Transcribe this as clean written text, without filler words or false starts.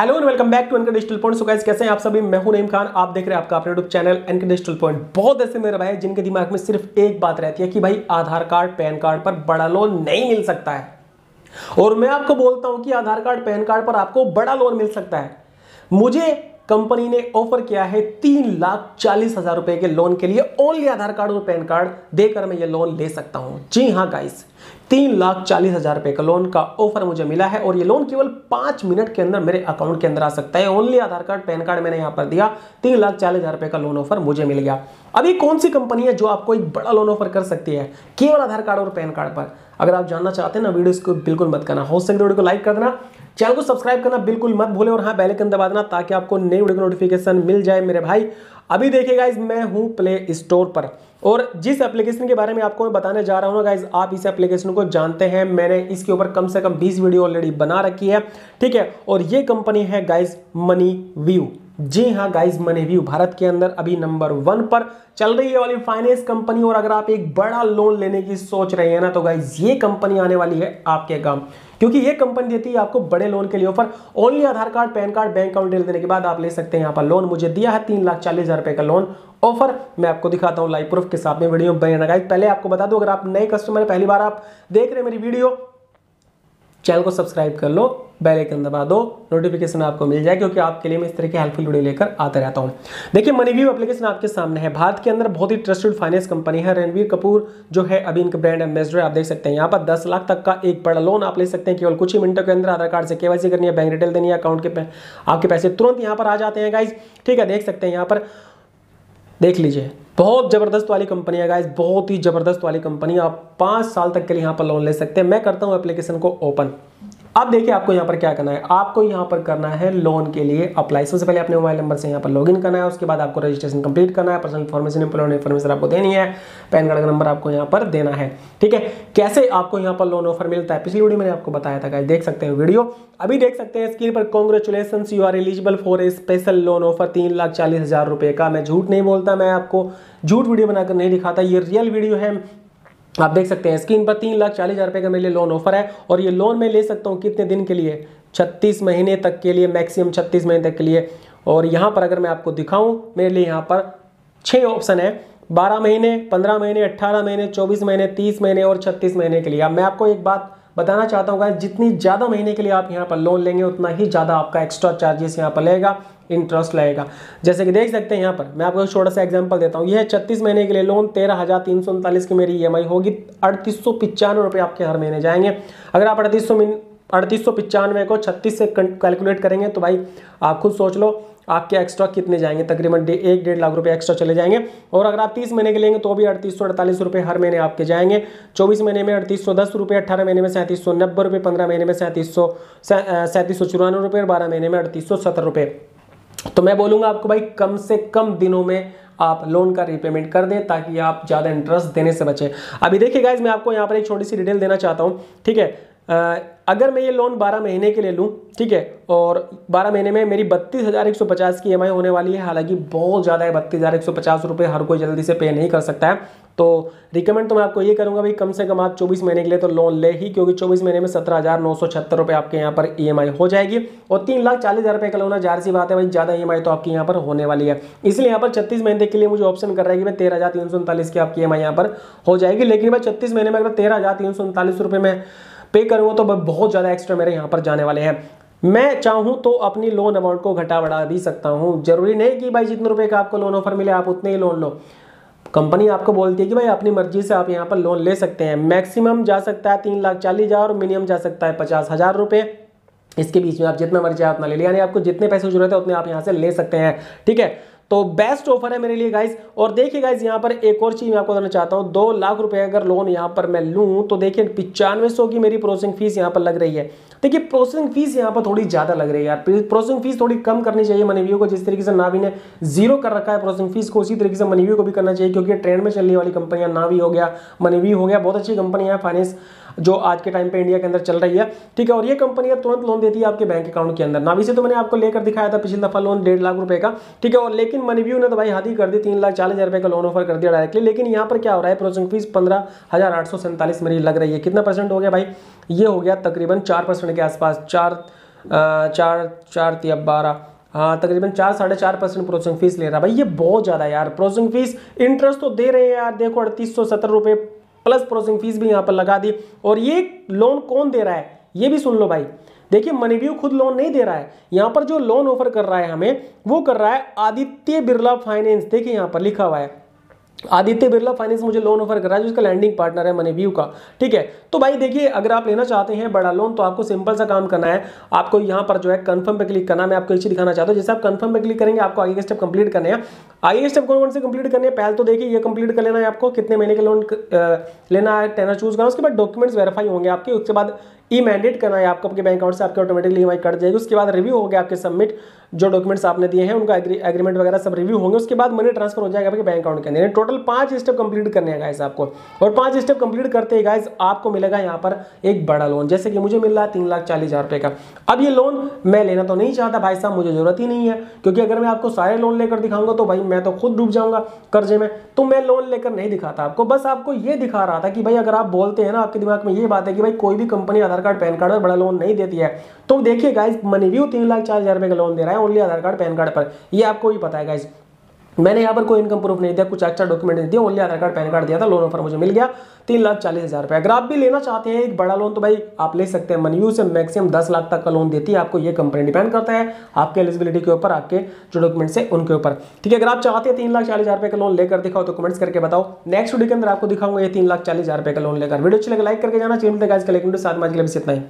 Hello and welcome back to NK digital point. So guys, कैसे हैं आप सभी? मैं हूं नईम खान। आप देख रहे हैं आपका अपने YouTube channel NK digital point. बहुत ऐसे मेरे भाई हैं जिनके दिमाग में सिर्फ एक बात रहती है कि भाई आधार कार्ड पैन कार्ड पर बड़ा लोन नहीं मिल सकता है। और मैं आपको बोलता हूं कि आधार कार्ड पैन कार्ड पर आपको बड़ा लोन मिल सकता है। मुझे कंपनी ने ऑफर किया है 3,40,000 रुपए के लोन के लिए। ओनली आधार कार्ड और पैन कार्ड देकर मैं ये लोन ले सकता हूं। जी हां गाइस, 3,40,000 रुपए का लोन का ऑफर मुझे मिला है और ये लोन केवल 5 मिनट के अंदर मेरे अकाउंट के अंदर आ सकता है। Only Aadhaar card PAN card मैंने यहां पर दिया, 3,40,000 रुपए का लोन ऑफर मुझे मिल गया। अभी कौन सी कंपनी है जो आपको एक बड़ा लोन ऑफर कर सकती है केवल आधार कार्ड और पैन कार्ड पर? अगर आप जानना चाहते हैं ना, वीडियो को बिल्कुल मत करना। हो सके वीडियो को लाइक कर देना, चैनल को सब्सक्राइब करना बिल्कुल मत भूलें और हाँ, बेल आइकन दबा देना ताकि आपको नई वीडियो की नोटिफिकेशन मिल जाए मेरे भाई। अभी देखिए गाइज, मैं हूं प्ले स्टोर पर और जिस एप्लीकेशन के बारे में आपको मैं बताने जा रहा हूं ना गाइज, आप इस एप्लीकेशन को जानते हैं। मैंने इसके ऊपर कम से कम 20 वीडियो ऑलरेडी बना रखी है, ठीक है। और ये कंपनी है गाइज मनी व्यू। जी हाँ गाइज, मनी व्यू भारत के अंदर अभी नंबर 1 पर चल रही है वाली फाइनेंस कंपनी। और अगर आप एक बड़ा लोन लेने की सोच रहे हैं ना, तो गाइज ये कंपनी आने वाली है आपके काम, क्योंकि ये कंपनी देती है आपको बड़े लोन के लिए offer. Only Aadhaar card PAN card bank account detail देने के बाद आप ले सकते हैं यहाँ पर लोन। मुझे दिया है 3,40,000 रुपए का लोन ऑफर। मैं आपको दिखाता हूँ लाइव प्रूफ के साथ में वीडियो बनाना। गाइस पहले आपको बता दूं, अगर आप नए कस्टमर पहली बार आप देख रहे हैं मेरी वीडियो, चैनल को सब्सक्राइब कर लो, बेल आइकन दबा दो, नोटिफिकेशन आपको मिल जाए, क्योंकि आपके लिए मैं इस तरह की हेल्पफुल वीडियो लेकर आता रहता हूं। देखिए, मनी व्यू एप्लीकेशन आपके सामने है। भारत के अंदर बहुत ही ट्रस्टेड फाइनेंस कंपनी है। रणवीर कपूर जो है अभी इनका ब्रांड एम्बेसडर, आप देख सकते हैं। यहाँ पर 10 लाख तक का एक बड़ा लोन आप ले सकते हैं केवल कुछ ही मिनटों के अंदर। आधार कार्ड से केवाईसी करनी है, बैंक डिटेल देनी है, अकाउंट के आपके पैसे तुरंत यहाँ पर आ जाते हैं गाइज, ठीक है। देख सकते हैं यहाँ पर, देख लीजिए, बहुत जबरदस्त वाली कंपनी है गाइस, बहुत ही जबरदस्त वाली कंपनी। आप 5 साल तक के लिए यहाँ पर लोन ले सकते हैं। मैं करता हूँ एप्लीकेशन को ओपन। अब देखिए, आपको यहाँ पर क्या करना है, आपको यहाँ पर करना है लोन के लिए अप्लाई। सबसे पहले अपने मोबाइल नंबर से यहाँ पर लॉगिन करना है, उसके बाद आपको रजिस्ट्रेशन कंप्लीट करना है। पर्सनल इन्फॉर्मेशन, एम्प्लॉयमेंट इन्फॉर्मेशन आपको देनी है, पैन कार्ड का नंबर आपको यहाँ पर देना है, ठीक है। कैसे आपको यहाँ पर लोन ऑफर मिलता है, पिछली वीडियो मैंने आपको बताया था गाइस, देख सकते हैं वीडियो। अभी देख सकते हैं स्क्रीन पर, congratulation, you are eligible for a special loan offer 3,40,000 रुपए का। मैं झूठ नहीं बोलता, मैं आपको झूठ वीडियो बनाकर नहीं दिखाता, ये रियल वीडियो है। आप देख सकते हैं स्क्रीन पर 3,40,000 रुपए का मेरे लिए लोन ऑफर है। और ये लोन मैं ले सकता हूँ कितने दिन के लिए? 36 महीने तक के लिए, मैक्सिमम 36 महीने तक के लिए। और यहाँ पर अगर मैं आपको दिखाऊं, मेरे लिए यहाँ पर 6 ऑप्शन है, 12 महीने, 15 महीने, 18 महीने, 24 महीने, 30 महीने और 36 महीने के लिए। अब मैं आपको एक बात बताना चाहता हूँ, जितनी ज़्यादा महीने के लिए आप यहाँ पर लोन लेंगे, उतना ही ज़्यादा आपका एक्स्ट्रा चार्जेस यहाँ पर लगेगा, इंटरेस्ट लगेगा। जैसे कि देख सकते हैं यहाँ पर, मैं आपको छोटा सा एग्जांपल देता हूँ। यह है 36 महीने के लिए लोन, 13,339 की मेरी EMI होगी, 3,895 रुपये आपके हर महीने जाएंगे। अगर आप 3,895 को 36 से कैलकुलेट करेंगे तो भाई आप खुद सोच लो आपके एक्स्ट्रा कितने जाएंगे, तकरीबन 1-1.5 लाख रुपए एक्स्ट्रा चले जाएंगे। और अगर आप 30 महीने के लेंगे तो भी 3,848 रुपये हर महीने आपके जाएंगे। 24 महीने में 3,810 रुपये, 18 महीने में 3,790 रुपये, 15 महीने में 3,794 रुपये और 12 महीने में 3,870 रुपये। तो मैं बोलूँगा आपको भाई, कम से कम दिनों में आप लोन का रीपेमेंट कर दें ताकि आप ज़्यादा इंटरेस्ट देने से बचें। अभी देखिए गाइज, मैं आपको यहाँ पर एक छोटी सी डिटेल देना चाहता हूँ, ठीक है। अगर मैं ये लोन 12 महीने के लिए लूँ, ठीक है, और 12 महीने में मेरी 32,150 की EMI होने वाली है। हालांकि बहुत ज़्यादा है, 32,150 रुपये हर कोई जल्दी से पे नहीं कर सकता है। तो रिकमेंड तो मैं आपको ये करूँगा भाई, कम से कम आप 24 महीने के लिए तो लोन ले ही, क्योंकि 24 महीने में 17,976 रुपये आपके यहाँ पर EMI हो जाएगी। और 3,40,000 रुपये का लोन है, जाहिर सी बात है भाई, ज़्यादा EMI तो आपकी यहाँ पर होने वाली है। इसलिए यहाँ पर 36 महीने के लिए मुझे ऑप्शन कर रहा है कि मैं 13,339 की आपकी EMI यहाँ पर हो जाएगी। लेकिन भाई 36 महीने में अगर 13,339 रुपये में पे करूँगा तो बहुत ज़्यादा एक्स्ट्रा मेरे यहाँ पर जाने वाले हैं। मैं चाहूँ तो अपनी लोन अमाउंट को घटा बढ़ा भी सकता हूँ। जरूरी नहीं कि भाई जितने रुपए का आपको लोन ऑफर मिले आप उतने ही लोन लो। कंपनी आपको बोलती है कि भाई अपनी मर्जी से आप यहाँ पर लोन ले सकते हैं। मैक्सिमम जा सकता है 3,40,000 और मिनिमम जा सकता है 50,000 रुपये। इसके बीच में आप जितना मर्जी आप उतना ले लिया, यानी आपको जितने पैसे की जरूरत है उतने आप यहाँ से ले सकते हैं, ठीक है। तो बेस्ट ऑफर है मेरे लिए गाइज। और देखिए गाइज, यहाँ पर एक और चीज मैं आपको बताना चाहता हूँ। 2 लाख रुपए अगर लोन यहाँ पर मैं लूँ तो देखिए 9500 की मेरी प्रोसेसिंग फीस यहाँ पर लग रही है। देखिए प्रोसेसिंग फीस यहाँ पर थोड़ी ज्यादा लग रही है यार, प्रोसेसिंग फीस थोड़ी कम करनी चाहिए मनी व्यू को। जिस तरीके से नावी ने 0 कर रखा है प्रोसेसिंग फीस को, उसी तरीके से मनी व्यू को भी करना चाहिए, क्योंकि ट्रेंड में चलने वाली कंपनियां नावी हो गया, मनी व्यू हो गया, बहुत अच्छी कंपनियां फाइनेंस जो आज के टाइम पे इंडिया के अंदर चल रही है, ठीक है। और ये कंपनियां तुरंत लोन देती है आपके बैंक अकाउंट के अंदर। नावी से तो मैंने आपको लेकर दिखाया था पिछली दफा लोन 1.5 लाख रुपए का, ठीक है। और लेकिन मनी व्यू ने तो भाई हद ही कर दी, 3,40,000 रुपए का लोन ऑफर कर दिया डायरेक्टली। लेकिन यहाँ पर क्या हो रहा है, प्रोसेसिंग फीस 15,847 मेरी लग रही है। कितना परसेंट हो गया भाई? ये हो गया तकरीबन 4% के आसपास, चार चार तिया 12, हाँ तकरीबन 4-4.5% प्रोसेसिंग फीस ले रहा है भाई। ये बहुत ज़्यादा यार प्रोसेसिंग फीस। इंटरेस्ट तो दे रहे हैं यार, देखो 3870 रुपये प्लस प्रोसेसिंग फीस भी यहाँ पर लगा दी। और ये लोन कौन दे रहा है ये भी सुन लो भाई। देखिए मनीव्यू खुद लोन नहीं दे रहा है, यहाँ पर जो लोन ऑफर कर रहा है हमें वो कर रहा है आदित्य बिरला फाइनेंस। देखिए यहाँ पर लिखा हुआ है आदित्य बिरला फाइनेंस मुझे लोन ऑफर कर रहा है, जिसका लैंडिंग पार्टनर है मनीव्यू का। ठीक है, तो भाई देखिए अगर आप लेना चाहते हैं बड़ा लोन तो आपको सिंपल सा काम करना है, आपको यहाँ पर जो है कंफर्म पे क्लिक करना है। मैं आपको एक चीज दिखाना चाहता हूँ, जैसे आप कंफर्म पे क्लिक करेंगे आपको आगे के स्टेप कंप्लीट करने हैं। आगे के स्टेप कौन कौन से कंप्लीट करने हैं, पहले तो देखिए ये कंप्लीट कर लेना है आपको, कितने महीने के लोन लेना है, टेनर चूज करना, उसके बाद डॉक्यूमेंट्स वेरीफाई होंगे आपके, उसके बाद ई मैंडेट करना है आपको आपके बैंक अकाउंट से, आपके ऑटोमेटिकली ईएमआई कट जाएगी। उसके बाद रिव्यू हो गया आपके सबमिट, जो डॉक्यूमेंट्स आपने दिए हैं उनका एग्रीमेंट वगैरह सब रिव्यू होंगे, उसके बाद मनी ट्रांसफर हो जाएगा आपके बैंक अकाउंट के अंदर। टोटल 5 स्टेप कंप्लीट करने हैं गाइस आपको, और 5 स्टेप कंप्लीट करते ही गाइस आपको मिलेगा यहाँ पर एक बड़ा लोन, जैसे कि मुझे मिल रहा है 3,40,000 रुपए का। अब ये लोन मैं लेना तो नहीं चाहता भाई साहब, मुझे जरूरत ही नहीं है, क्योंकि अगर मैं आपको सारे लोन लेकर दिखाऊंगा तो भाई मैं तो खुद डूब जाऊंगा कर्जे में, तो मैं लोन लेकर नहीं दिखाता आपको। बस आपको ये दिखा रहा था कि भाई अगर आप बोलते हैं ना, आपके दिमाग में ये बात है कि भाई कोई भी company Aadhaar card PAN card पर बड़ा लोन नहीं देती है, तो देखिए गाइस मनीव्यू 3,40,000 रुपए का लोन दे रहा है only Aadhaar card PAN card पर। ये आपको भी पता है गाइस, मैंने यहाँ पर कोई इनकम प्रूफ नहीं दिया, कुछ एक्स्ट्रा डॉक्यूमेंट नहीं दिया, only Aadhaar card PAN card दिया था, लोन ऑफर मुझे मिल गया 3,40,000 रुपए। अगर आप भी लेना चाहते हैं एक बड़ा लोन तो भाई आप ले सकते हैं। मनीव्यू से मैक्सिमम 10 लाख तक का लोन देती है आपको ये कंपनी, डिपेंड करता है आपके एलिजिबिलिटी के ऊपर, आपके जो डॉक्यूमेंट्स है उनके ऊपर। ठीक है, अगर आप चाहते हैं 3,40,000 रुपए का लोन लेकर दिखाओ तो कमेंट्स करके बताओ, नेक्स्ट वीडियो के अंदर आपको दिखाऊंगा ये 3,40,000 रुपए का लोन लेकर। वीडियो अच्छी लगे लाइक करके जाना, चैनल पे गाइस कलेक्ट साथ में आज के लिए बस इतना ही।